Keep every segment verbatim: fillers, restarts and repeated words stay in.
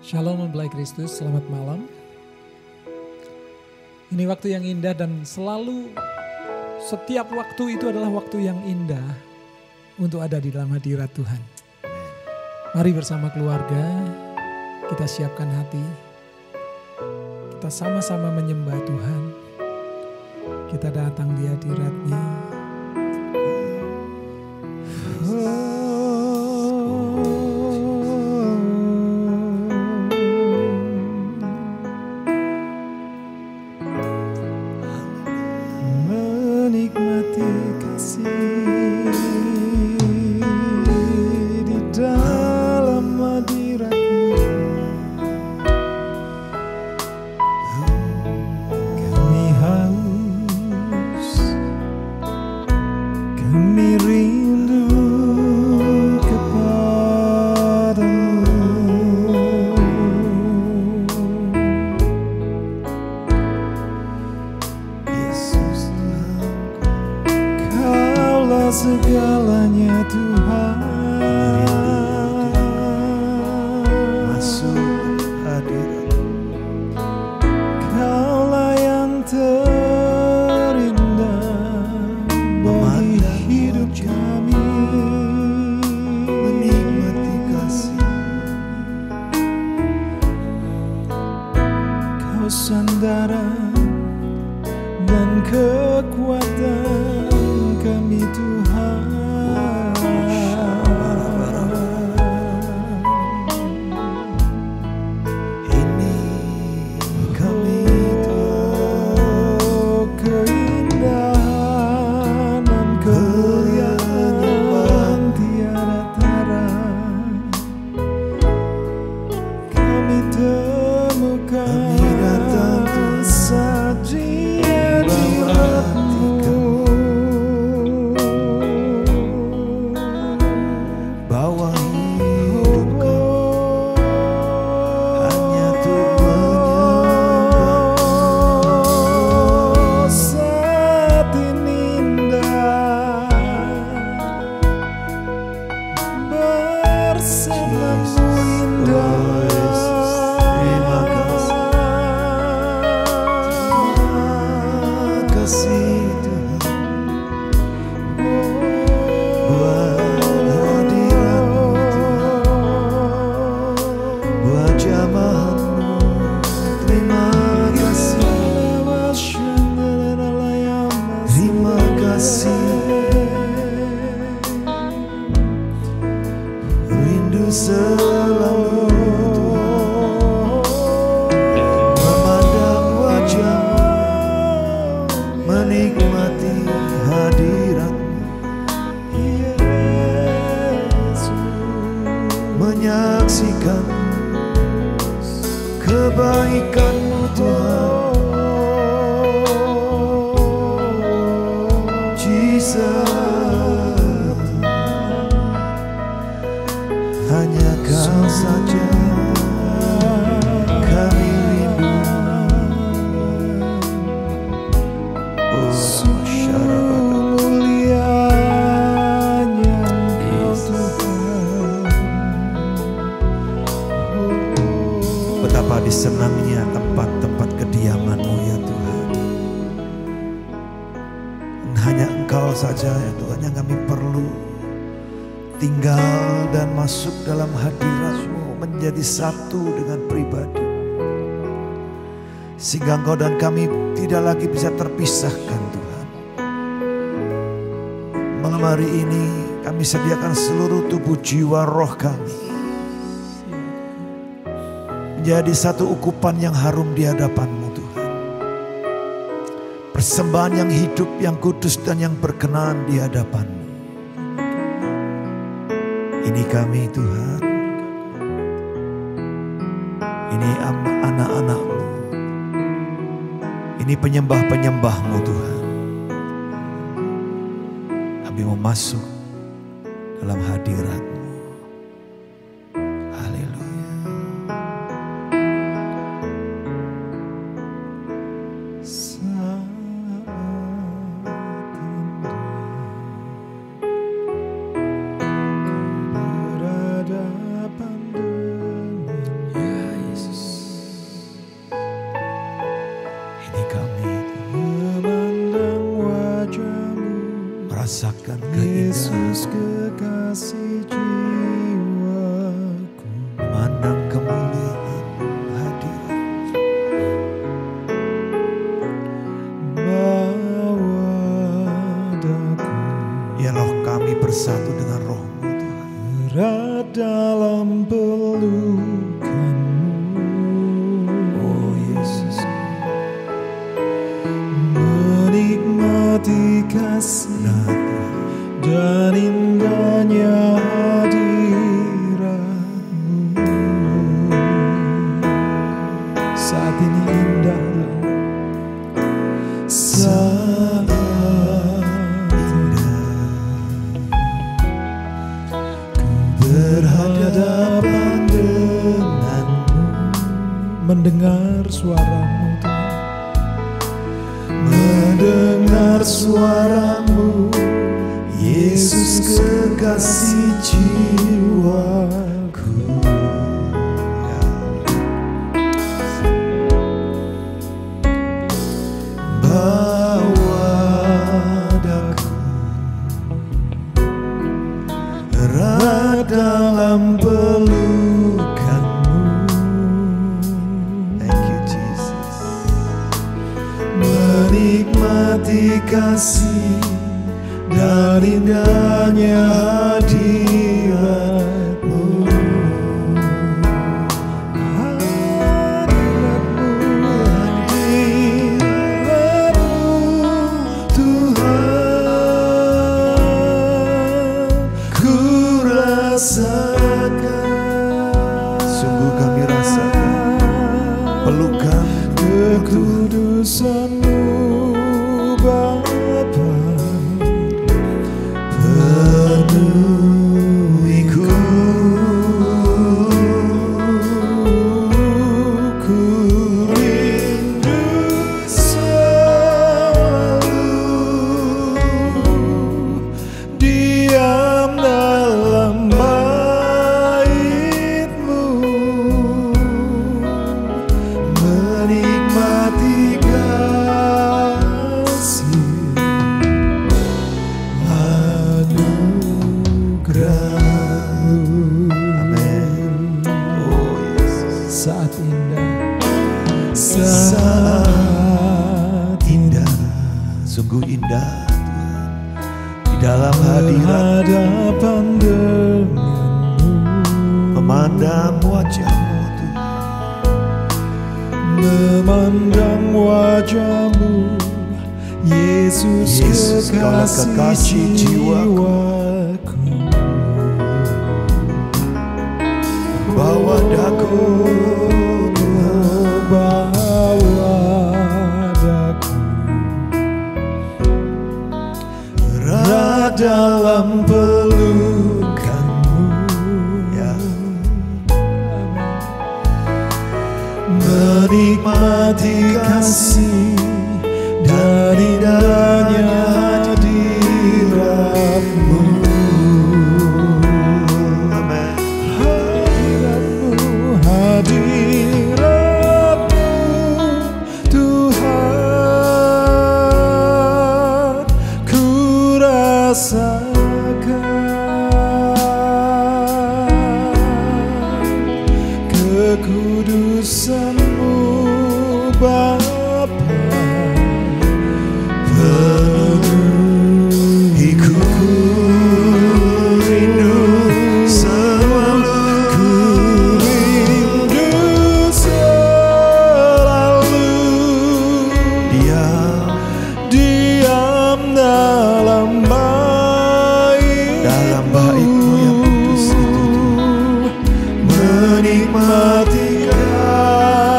Shalom mempelai Kristus, selamat malam. Ini waktu yang indah dan selalu setiap waktu itu adalah waktu yang indah untuk ada di dalam hadirat Tuhan. Mari bersama keluarga kita siapkan hati. Kita sama-sama menyembah Tuhan. Kita datang di hadirat-Nya. Segalanya Tuhan, masuk hadirat. Kaulah yang terindah bagi hidup kami, menikmati kasih. Kau sandaran dan kekuatan kami Tuhan. Ini kami Tuhan, keindahan dan kemuliaan tiada tara kami temukan, kami datang saja hadirat-Mu. Selalu memandang wajah-Mu, menikmati hadirat-Mu, menyaksikan kebaikan-Mu Tuhan. Jesus, hanya Kau saja kami rindu. Oh, mulianya Kau Tuhan. Betapa disenangnya tempat-tempat kediaman-Mu ya Tuhan. Hanya Engkau saja ya Tuhan yang kami perlu tinggal dan masuk dalam hadirat-Mu, menjadi satu dengan pribadi. Sehingga Engkau dan kami tidak lagi bisa terpisahkan Tuhan. Malam hari ini kami sediakan seluruh tubuh jiwa roh kami, menjadi satu ukupan yang harum di hadapan-Mu Tuhan. Persembahan yang hidup, yang kudus dan yang berkenan di hadapan-Mu. Ini kami Tuhan, ini anak-anak-Mu, ini penyembah-penyembah-Mu Tuhan. Kami mau masuk dalam hadirat-Mu. Haleluya. rasakan keindahan. Yesus kekasih jiwaku, Memandang kemuliaan hadirat. bawa daku Ya roh kami bersatu dengan rohmu Tuhan. erat dalam pelukanmu. Oh Yesus, menikmati kasih nah Tuhan. dan indahnya hadiratmu. Saat ini indah, saat indah ku berhadapan denganmu, mendengar suaramu Tuhan, mendengar suaramu, Yesus kekasih jiwaku. Bawa daku erat dalam pelukanmu. Thank you Jesus. Menikmati kasih dan indahnya hadiratmu. Hadiratmu, hadiratmu Tuhan, ku rasakan. Sungguh kami rasakan pelukan kekudusanmu Bapa, penuhiku, ku rindu selalu diam dalam baitmu, menikmati kasih anugerahmu. Amin. Oh Yesus, Saat indah, saat indah, sungguh indah Tuhan. Di dalam hadirat berhadapan denganmu, memandang wajahmu Tuhan. memandang wajahmu, Yesus, Yesus, Kaulah kekasih kekasih jiwaku. jiwaku. Bawa daku bawa daku erat dalam pelukanmu. ya. Menikmati kasih dan indahnya hadiratmu. Amin. Hadiratmu, hadiratmu Tuhan, ku rasakan kekudusanmu Bapa, penuhiku, Rindu selalu ku rindu selalu diam diam dalam bait dalam bait-Mu yang kudus itu Tuhan. menikmati kasih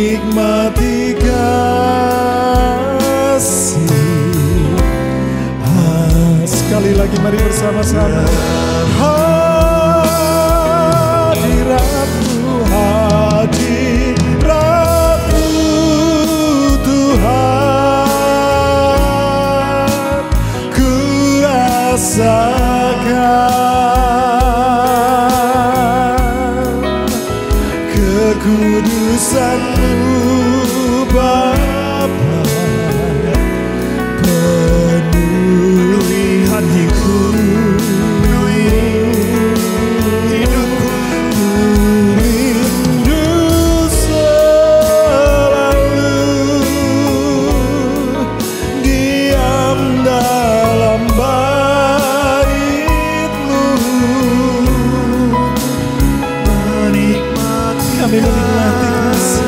menikmati kasih. Sekali lagi mari bersama-sama. Hadiratmu, hadiratmu Tuhan, ku rasakan kekudusan-Mu Bapa, penuhi hatiku, penuhi hidupku, rindu selalu diam dalam bait-Mu, menikmati Kami menikmati kasih.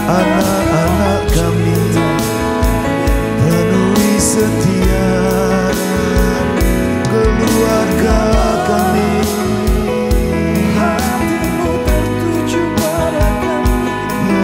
anak-anak kami, penuhi setiap keluarga kami. Hatimu tertuju pada kami.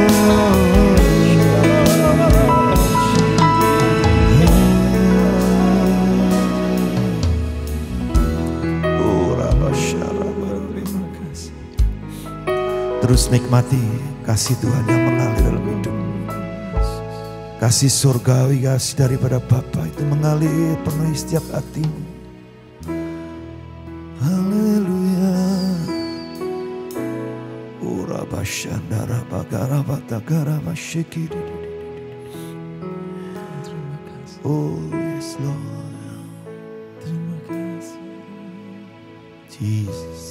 Oh, Terima kasih. Terus nikmati kasih Tuhan yang mengalir dalam hidup. Kasih surgawi, kasih daripada Bapa itu mengalir penuhi setiap hatimu. Haleluya. Ura bashandara bagara batagara bashikiri. Terima kasih. Oh yes Lord. Terima kasih. Jesus.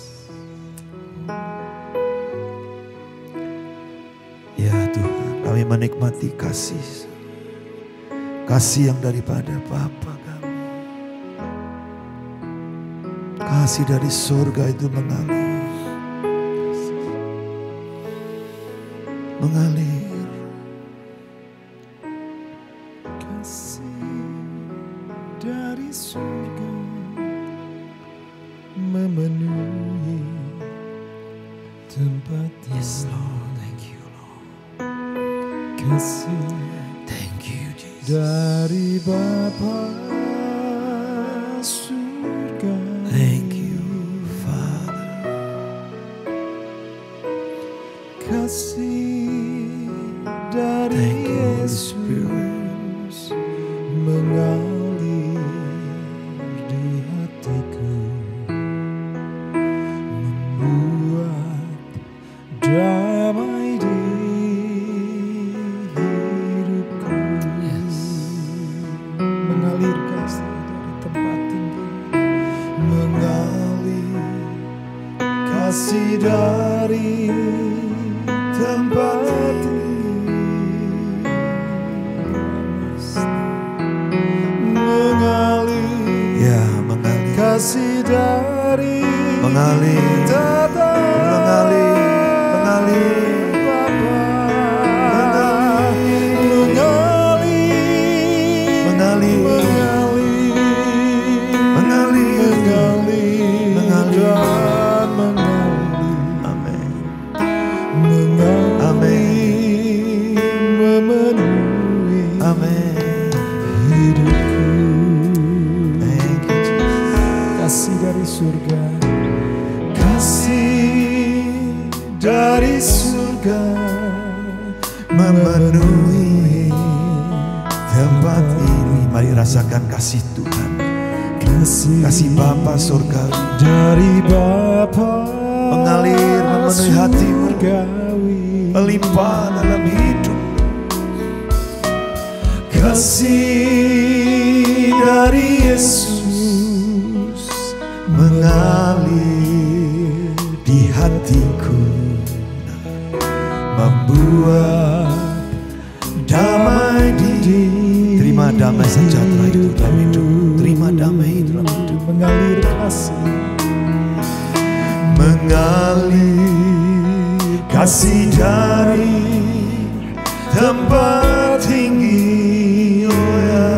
Ya Tuhan, kami menikmati kasih. Kasih yang daripada Bapa kami. Kasih dari surga itu mengalir. Mengalir. Kasih dari surga memenuhi tempat ini. Yes Lord, thank you Lord. Kasih Thank you Jesus. dari Bapa surga. Thank you Father. Kasih dari Thank you Holy Yesus Spirit. mengalir di hatiku, membuat damai di hidupku. Yes. Mengalir kasih dari tempat tinggi, mengalir kasih dari tempat tinggi, mengalir Ya mengalir. kasih dari Mengalir. tata Mengalir. Mengalir. Bapa. Mengalir. Mengalir, Mengalir. mengalir, Mengalir. mengalir, dan mengalir, Amin. mengalir, memenuhi Amin. hidupku. Thank you Jesus. Kasih dari surga, kasih dari surga Memenuhi tempat ini. Mari rasakan kasih Tuhan. kasih, Kasih Bapa surgawi dari Bapa mengalir memenuhi hatimu, surgawi. melimpah dalam hidup. Kasih dari Yesus Mengalir di hatiku, membuat damai di. Terima damai sejahtera itu dalam hidup. Terima damai itu dalam hidup. mengalir kasih, Mengalir kasih dari tempat tinggi, oh ya.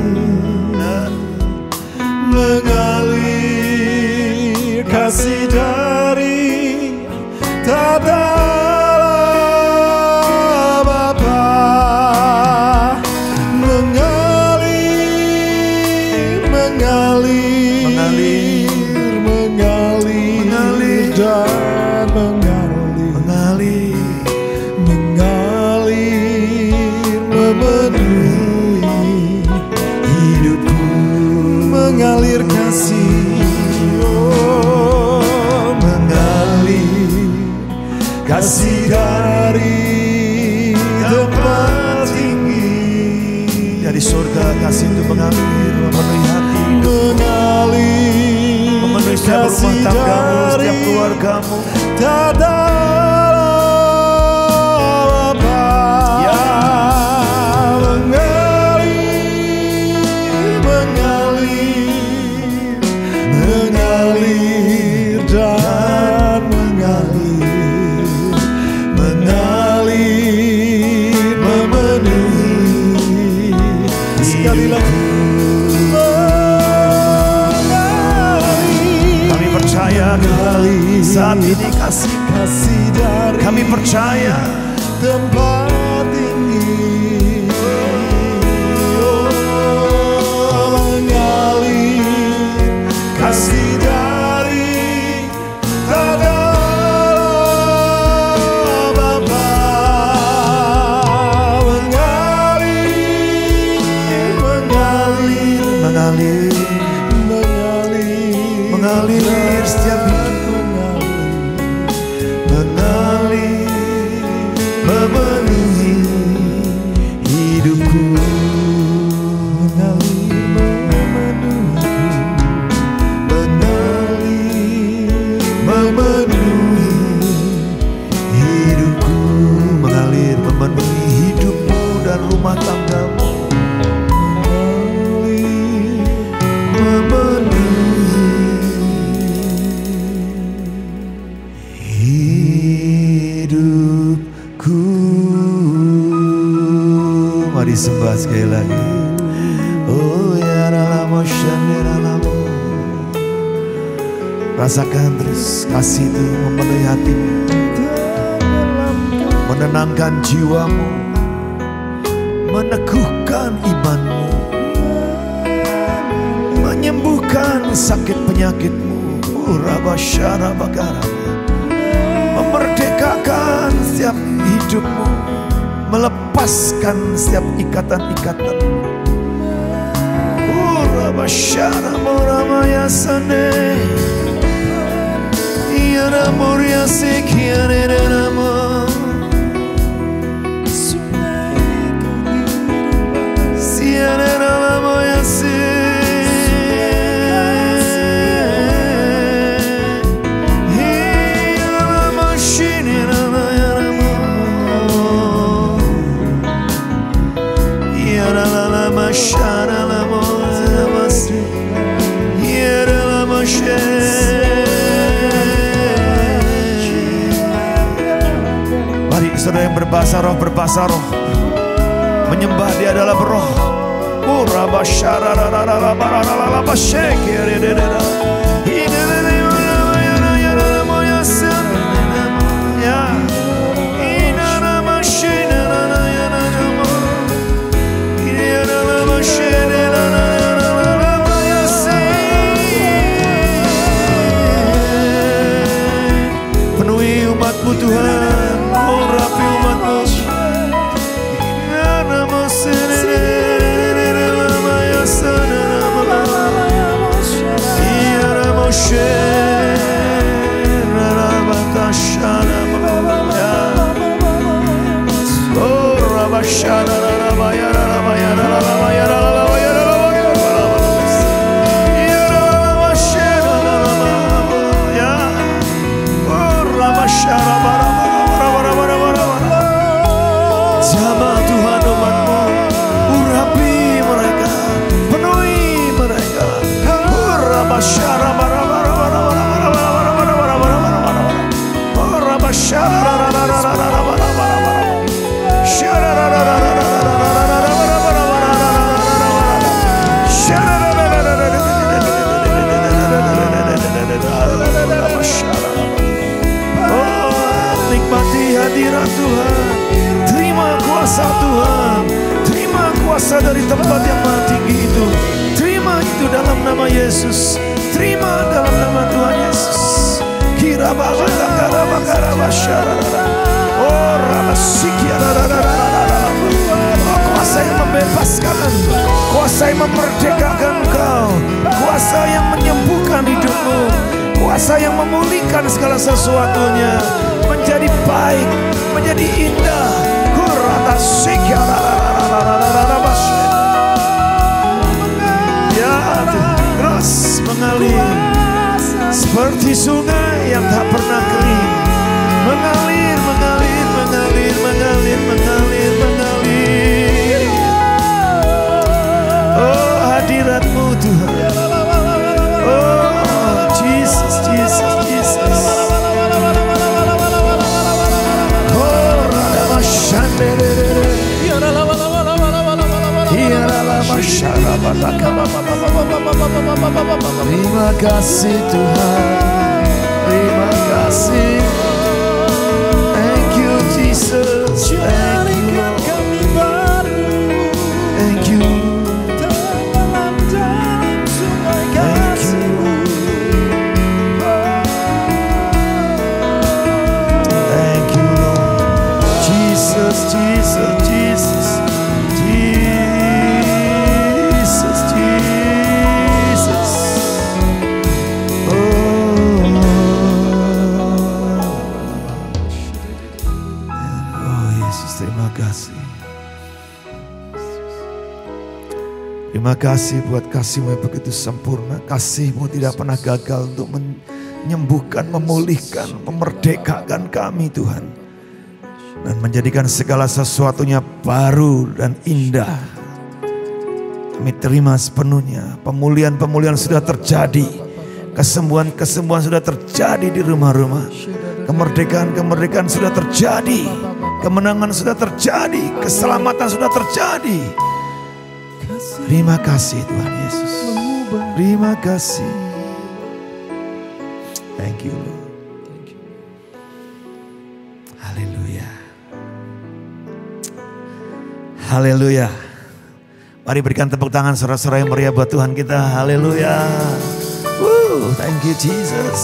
mengalir kasih dari tata Bapa, mengalir, mengalir, Mengalir. mengalir, Mengalir. dan mengalir, Mengalir. mengalir, memenuhi Hidupku mengalir kasih, oh, mengalir kasih dari tempat tinggi. Dari surga kasih itu mengalir memenuhi hati, mengalir memenuhi setiap rumah kasih tanggamu, setiap dari keluargamu. tata Bapa, Ya. mengalir, mengalir, mengalir dan mengalir, mengalir, saat ini kasih. kasih dari Kami percaya tempat ini mengalir kasih dari tata Bapa mengalir mengalir mengalir, mengalir mengalir setiap hidup, mengalir, memenuhi hidupku, mengalir memenuhi mengalir, memenuhi hidupku, mengalir, memenuhi hidupmu dan rumah tanggamu, memenuhi hidupku. Mari sembah sekali lagi. Oh ya ralamo shandiralamo. Rasakan terus kasih itu memenuhi hatimu, menenangkan jiwamu, meneguhkan imanmu, menyembuhkan sakit penyakitmu. Urabasyara bagara, memerdekakan setiap hidupmu, melepaskan setiap ikatan-ikatan. Urabasyara moramaya sane, iara moria sekiane nama, siane nama ya se. Mari saudara yang berbahasa roh, berbahasa roh, menyembah Dia adalah beroh. Penuhi umatmu Tuhan, urapi umatmu. Jamah Tuhan umatmu, urapi mereka, penuhi mereka. Nikmati hadirat Tuhan, terima kuasa Tuhan, terima kuasa dari tempat yang maha tinggi itu. Terima itu dalam nama Yesus, terima dalam nama Tuhan Yesus. Kira bala kara bakara basyara. Oh ramasikia. Oh kuasa yang membebaskan, kuasa yang memerdekakan engkau, kuasa yang menyembuhkan hidupmu, kuasa yang memulihkan segala sesuatunya menjadi baik, menjadi indah. Kuratasikia. Ya terus mengalir seperti sungai yang tak pernah kering, mengalir, mengalir, mengalir, mengalir, mengalir, mengalir. Oh hadirat-Mu Tuhan, oh Jesus, Jesus, Jesus. Oh Rama Shandere, terima kasih Tuhan. Terima kasih. Thank you Jesus. Thank you Lord. Thank you. Thank you. Thank you Lord. Jesus, Jesus, Jesus. Jesus, Jesus. Oh, oh Yesus, terima kasih. Terima kasih buat kasih-Mu yang begitu sempurna. Kasih-Mu tidak pernah gagal untuk menyembuhkan, memulihkan, memerdekakan kami Tuhan. Dan menjadikan segala sesuatunya baru dan indah. Kami terima sepenuhnya. Pemulihan-pemulihan sudah terjadi. Kesembuhan-kesembuhan sudah terjadi di rumah-rumah. Kemerdekaan-kemerdekaan sudah terjadi. Kemenangan sudah terjadi. Keselamatan sudah terjadi. Terima kasih Tuhan Yesus. Terima kasih. Thank you Lord. Haleluya. Haleluya. Mari berikan tepuk tangan sorak-sorai yang meriah buat Tuhan kita. Haleluya. Woo, thank you Jesus.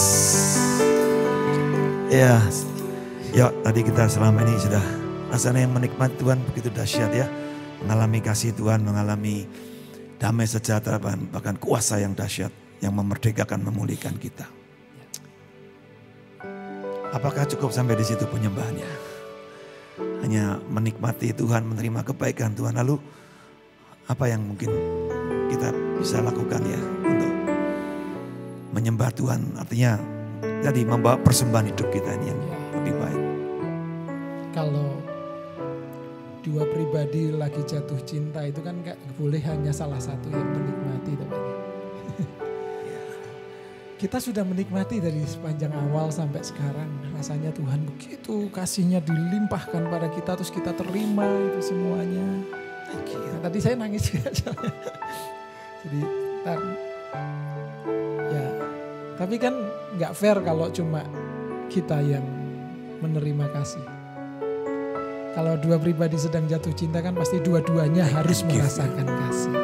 Ya, yuk tadi kita selama ini sudah rasanya yang menikmati Tuhan begitu dahsyat ya. Mengalami kasih Tuhan, mengalami damai sejahtera, bahkan kuasa yang dahsyat yang memerdekakan, memulihkan kita. Apakah cukup sampai di situ penyembahannya? Hanya menikmati Tuhan, menerima kebaikan Tuhan. Lalu apa yang mungkin kita bisa lakukan ya untuk menyembah Tuhan? Artinya tadi membawa persembahan hidup kita ini yang lebih baik. Kalau dua pribadi lagi jatuh cinta itu kan gak boleh hanya salah satu yang menikmati. Kita sudah menikmati dari sepanjang awal sampai sekarang. Rasanya Tuhan begitu kasihnya dilimpahkan pada kita, terus kita terima itu semuanya. Nah, tadi saya nangis juga. Jadi tar, ya, tapi kan gak fair kalau cuma kita yang menerima kasih. Kalau dua pribadi sedang jatuh cinta kan pasti dua-duanya harus merasakan kasih.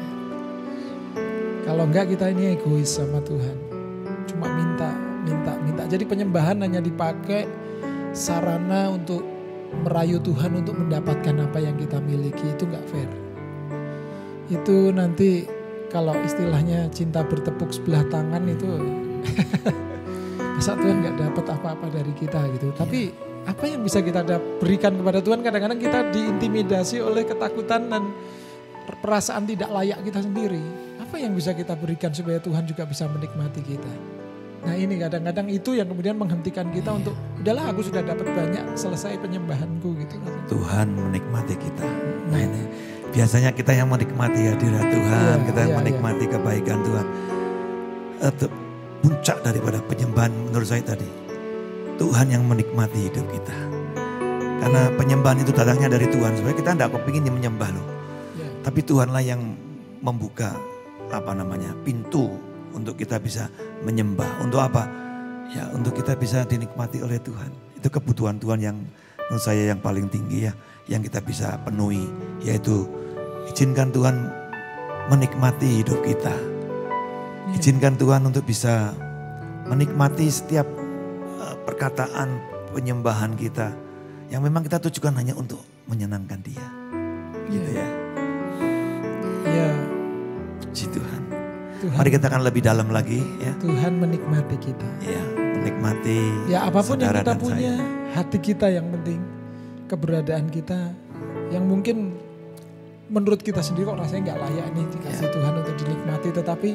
Kalau enggak kita ini egois sama Tuhan. Cuma minta, minta, minta. Jadi penyembahan hanya dipakai sarana untuk merayu Tuhan untuk mendapatkan apa yang kita miliki. Itu enggak fair. Itu nanti kalau istilahnya cinta bertepuk sebelah tangan itu masa Tuhan enggak dapat apa-apa dari kita gitu. Tapi apa yang bisa kita berikan kepada Tuhan? Kadang-kadang kita diintimidasi oleh ketakutan dan perasaan tidak layak kita sendiri. Apa yang bisa kita berikan supaya Tuhan juga bisa menikmati kita? Nah ini kadang-kadang itu yang kemudian menghentikan kita untuk udahlah aku sudah dapat banyak, selesai penyembahanku gitu. Tuhan menikmati kita. Nah ini biasanya kita yang menikmati hadirat Tuhan, ya, kita yang ya, menikmati ya. Kebaikan Tuhan. Itu puncak daripada penyembahan menurut saya tadi. Tuhan yang menikmati hidup kita. Karena penyembahan itu datangnya dari Tuhan. Supaya kita tidak kepingin menyembah loh. Ya. Tapi Tuhanlah yang membuka apa namanya pintu untuk kita bisa menyembah. Untuk apa? Ya untuk kita bisa dinikmati oleh Tuhan. Itu kebutuhan Tuhan yang menurut saya yang paling tinggi ya. Yang kita bisa penuhi. Yaitu izinkan Tuhan menikmati hidup kita. Izinkan Tuhan untuk bisa menikmati setiap perkataan penyembahan kita yang memang kita tujukan hanya untuk menyenangkan Dia, gitu ya. Ya, si Tuhan. Tuhan. Mari kita akan lebih dalam lagi, ya. Tuhan menikmati kita. Ya, menikmati. Ya apapun yang kita punya, saya. hati kita yang penting, keberadaan kita, yang mungkin menurut kita sendiri kok rasanya nggak layak nih dikasih ya. Tuhan untuk dinikmati, tetapi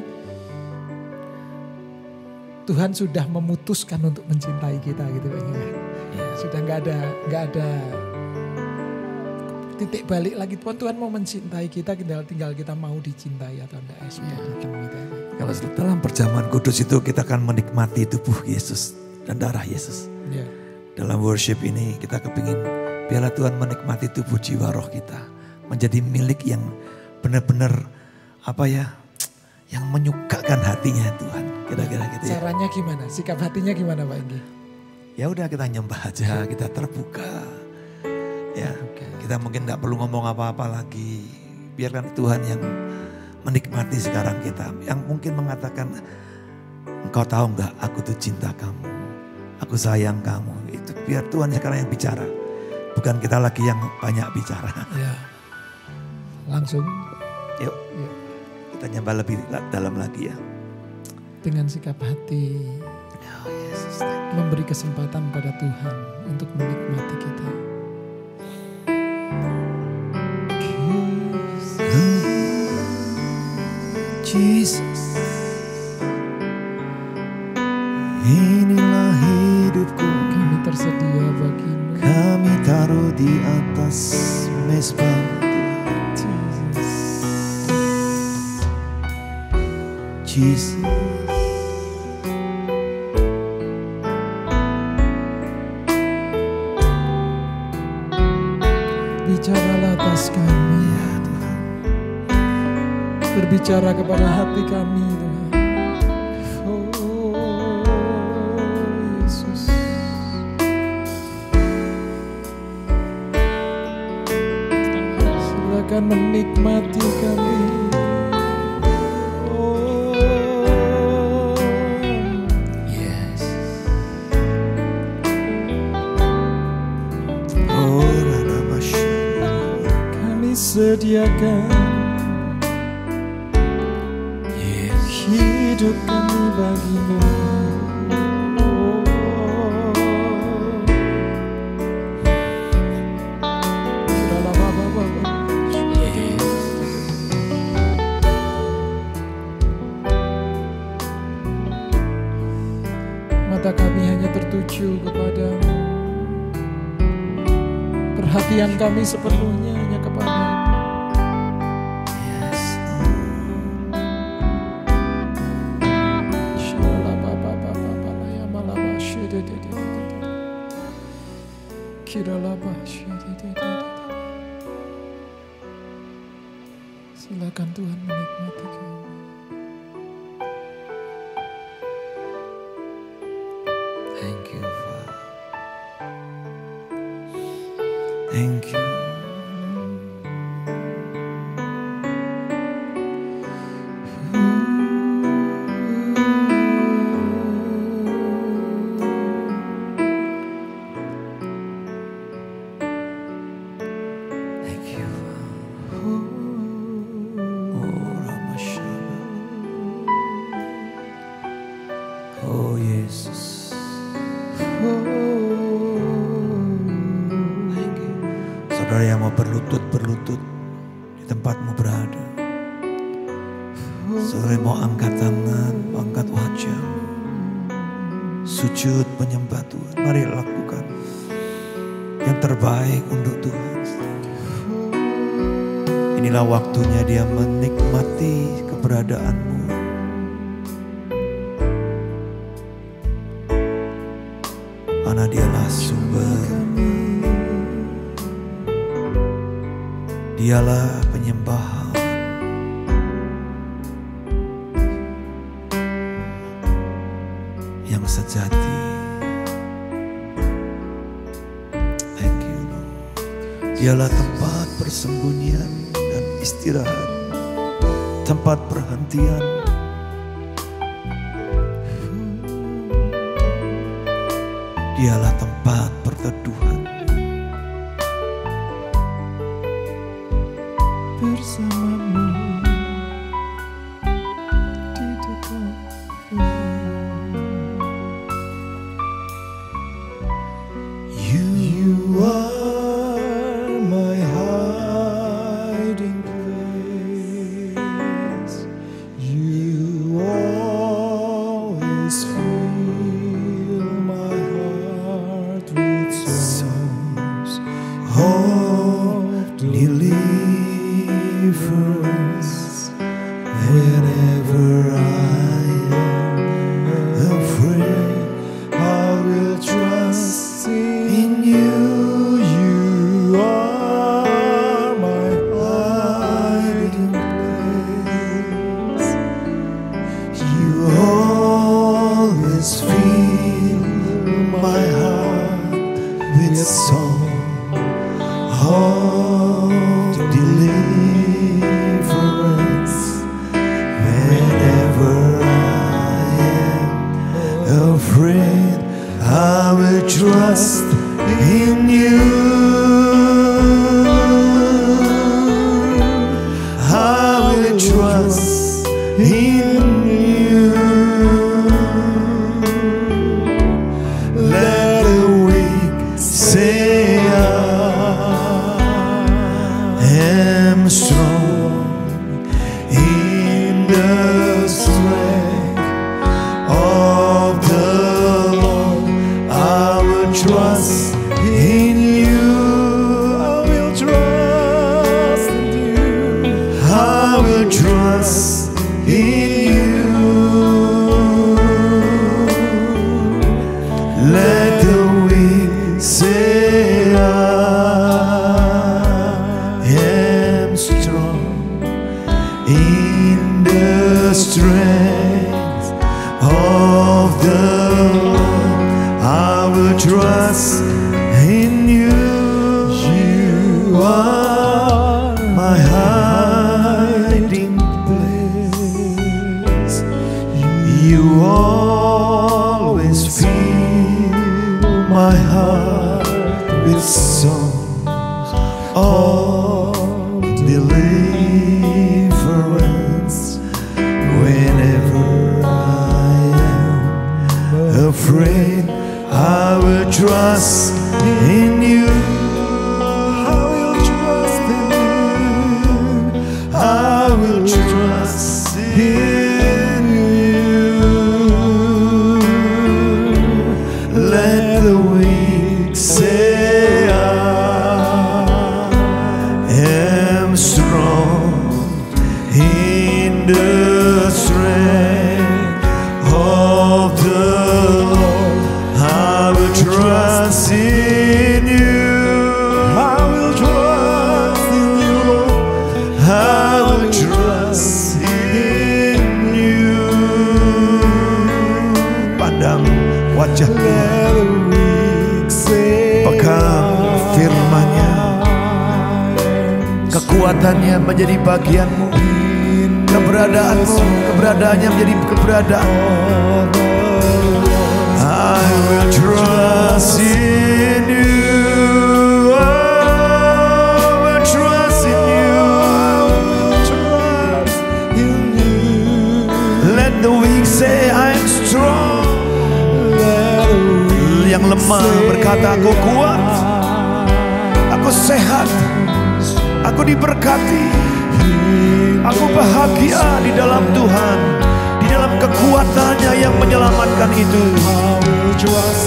Tuhan sudah memutuskan untuk mencintai kita gitu ya. Sudah nggak ada nggak ada titik balik lagi. Tuhan Tuhan mau mencintai kita, tinggal tinggal kita mau dicintai atau enggak. Ya. Gitu. Kalau dalam perjamuan kudus itu kita akan menikmati tubuh Yesus dan darah Yesus. Ya. Dalam worship ini kita kepingin biarlah Tuhan menikmati tubuh jiwa roh kita menjadi milik yang benar-benar apa ya, yang menyukakan hatinya Tuhan. Kira-kira gitu ya. Caranya gimana? Sikap hatinya gimana Pak Enggi? Ya udah kita nyembah aja, kita terbuka. Ya, Oke. kita mungkin nggak perlu ngomong apa-apa lagi. Biarkan Tuhan yang menikmati sekarang kita. Yang mungkin mengatakan, engkau tahu nggak aku tuh cinta kamu. Aku sayang kamu. Itu biar Tuhan sekarang yang bicara. Bukan kita lagi yang banyak bicara. Ya. Langsung. Yuk, Yuk. kita nyembah lebih dalam lagi ya. Dengan sikap hati. Oh, Yesus, thank you. Memberi kesempatan pada Tuhan untuk menikmati kita. Jesus, inilah hidupku, Kami tersedia bagimu. kami taruh di atas mezbah Jesus. Jesus. Bicaralah atas kami. Berbicara kepada hati kami Tuhan. Oh Yesus. Silakan menikmati kami. Oh Yes. Oh, Ranamasya. kami sediakan hidup kami bagimu. Mata kami hanya tertuju kepadamu. Perhatian kami sepenuhnya hanya kepadamu. Silakan Tuhan menikmati kami. Thank you, Father. Thank you. Thank you, Father. Oh, Ramashaba. Oh, Yesus. Thank you. Saudara yang mau berlutut-berlutut di tempatmu berada. Saudara yang mau angkat tangan, angkat wajah. Sujud menyembah Tuhan. Mari lakukan yang terbaik untuk Tuhan. Inilah waktunya dia menikmati keberadaanmu. Karena dialah sumber. Dialah penyembahan. Yang sejati. Thank you, Lord. Dialah tempat persembunyian dan istirahat. Tempat perhentian. Dialah tempat perteduhan. Bersamamu di dekatmu. You are my hiding place. You always fill my heart with songs of deliverance. am strong in the strength of the Lord. I will trust in you. I will trust in you. I will trust in you. Let the weak say I am strong in the strength of the Lord. I will trust in you. You are my hiding place. You always fill my heart with song of deliverance. Whenever I am afraid, I will trust in you. I will trust in you. I will trust in you. Let the weak say I am strong in the strength of the Lord. I will trust in you. I will trust in you, Lord. I will trust in you. Pandang wajah Tuhan, pegang firman-Nya, kekuatannya menjadi bagianmu, keberadaanmu, keberadaannya menjadi keberadaan. I will trust in you. I will trust in you. I will trust in you. Let the weak say I am strong. Yang lemah berkata aku kuat, aku sehat, aku diberkati, aku bahagia di dalam Tuhan, di dalam kekuatannya yang menyelamatkan itu. I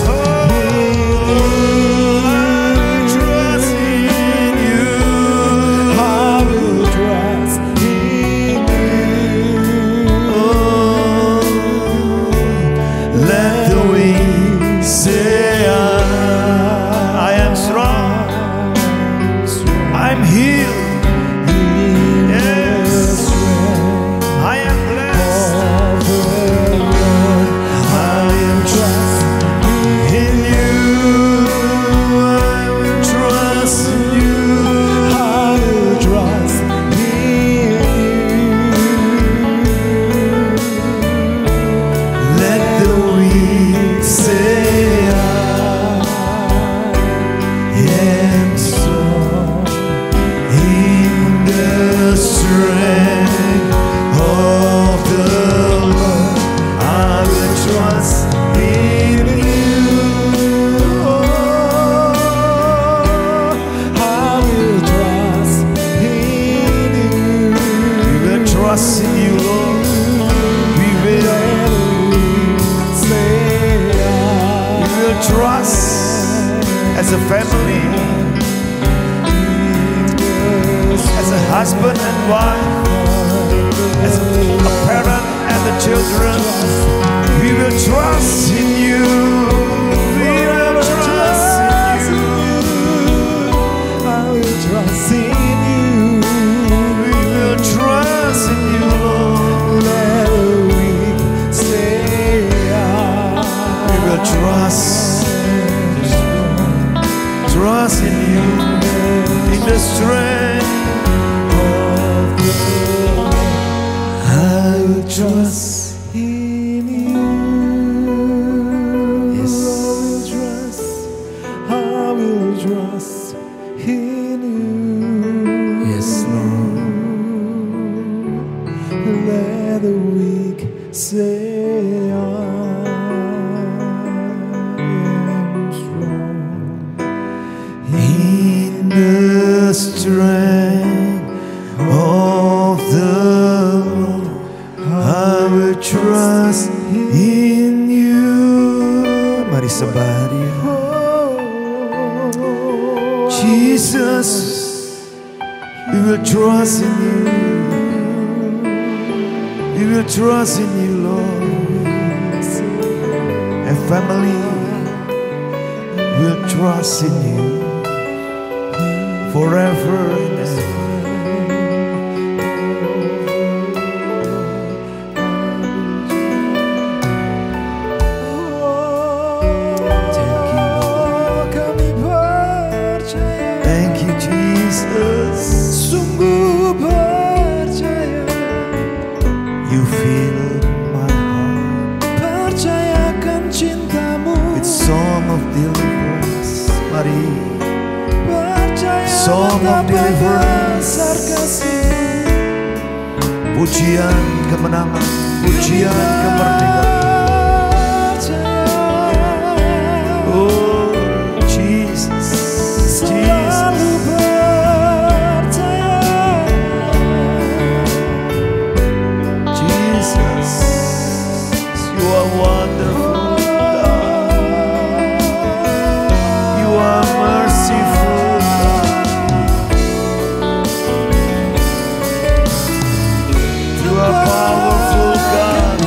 will trust in you. I will trust in you. Oh, let the weak say I, I am strong. I'm healed. Yes, I am blessed. I am trust in you. I will trust in you. I will trust in you. Let the weak say I am strong in the strength of the Lord. I will trust in you. Oh, I will trust in you. We will trust in you, Lord. We will. We will trust as a family, as a husband and wife, as a parent and the children. We will trust in you. We will trust in you. I will trust in you. We will trust in you, Lord. Let the weak say I. We will trust, trust in you, in the strength of the Lord. I will trust in you. Yes. I will trust in you. Yes, Lord. Let the weak say I am strong in the strength We will trust in you. We will trust in you, Lord. And family will trust in you forever and ever. Song of deliverance, pujian kemenangan, pujian kemerdekaan. Oh Jesus, Jesus, Jesus, you are wonderful God. You are merciful. Powerful God.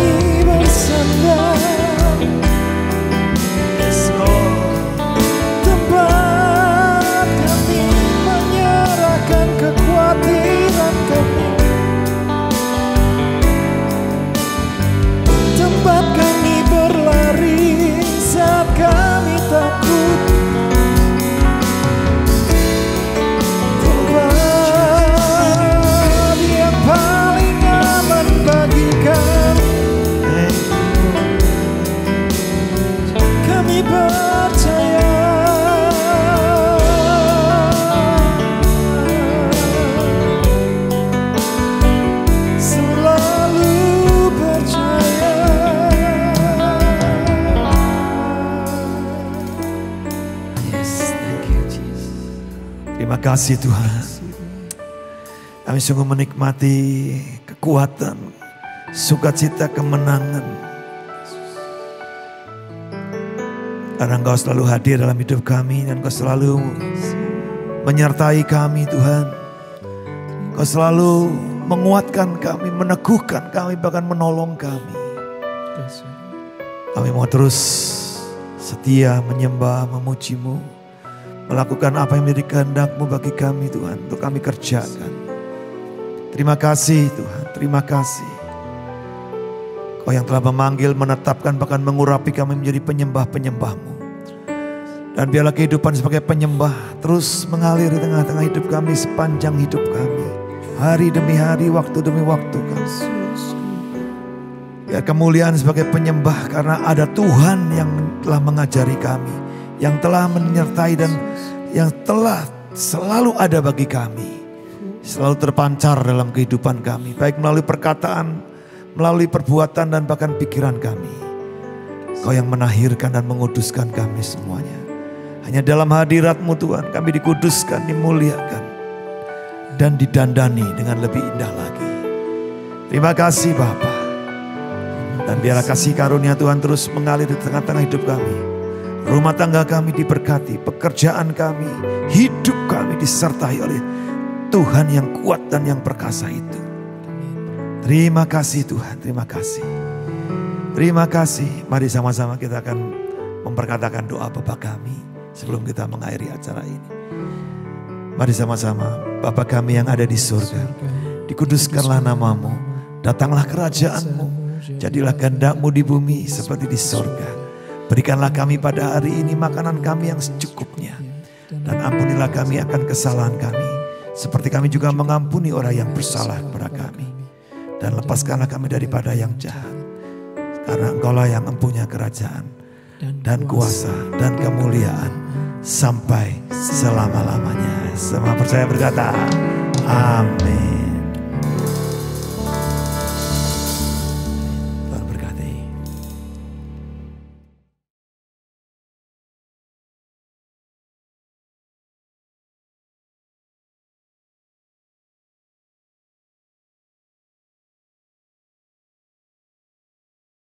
Yes, Lord. Tempat kami menyerahkan kekhawatiran kami. Tempat kami berlari saat kami takut. Tempat yang paling bagikan kami percaya, selalu percaya. Yes, thank you Jesus. Terima kasih Tuhan. Kami sungguh menikmati kekuatan, sukacita, kemenangan. Karena Engkau selalu hadir dalam hidup kami dan Engkau selalu menyertai kami Tuhan. Engkau selalu menguatkan kami, meneguhkan kami, bahkan menolong kami. Kami mau terus setia menyembah, memuji-Mu, melakukan apa yang menjadi kehendak-Mu bagi kami Tuhan, untuk kami kerjakan. Terima kasih Tuhan, terima kasih. Kau yang telah memanggil, menetapkan, bahkan mengurapi kami menjadi penyembah-penyembah-Mu. Dan biarlah kehidupan sebagai penyembah terus mengalir di tengah-tengah hidup kami sepanjang hidup kami. Hari demi hari, waktu demi waktu kami. Biar kemuliaan sebagai penyembah karena ada Tuhan yang telah mengajari kami. Yang telah menyertai dan yang telah selalu ada bagi kami. Selalu terpancar dalam kehidupan kami. Baik melalui perkataan, melalui perbuatan dan bahkan pikiran kami. Kau yang menahirkan dan menguduskan kami semuanya. Hanya dalam hadirat-Mu Tuhan kami dikuduskan, dimuliakan. Dan didandani dengan lebih indah lagi. Terima kasih Bapa. Dan biarlah kasih karunia Tuhan terus mengalir di tengah-tengah hidup kami. Rumah tangga kami diberkati, pekerjaan kami, hidup kami disertai oleh Tuhan yang kuat dan yang perkasa itu. Terima kasih Tuhan, terima kasih. Terima kasih. Mari sama-sama kita akan memperkatakan doa Bapa kami sebelum kita mengakhiri acara ini. Mari sama-sama. Bapa kami yang ada di surga, dikuduskanlah nama-Mu, datanglah kerajaan-Mu, jadilah kehendak-Mu di bumi seperti di surga. Berikanlah kami pada hari ini makanan kami yang secukupnya, dan ampunilah kami akan kesalahan kami, seperti kami juga mengampuni orang yang bersalah kepada kami. Dan lepaskanlah kami daripada yang jahat. Karena Engkaulah yang mempunyai kerajaan dan kuasa dan kemuliaan sampai selama-lamanya. Semua percaya berkata, amin.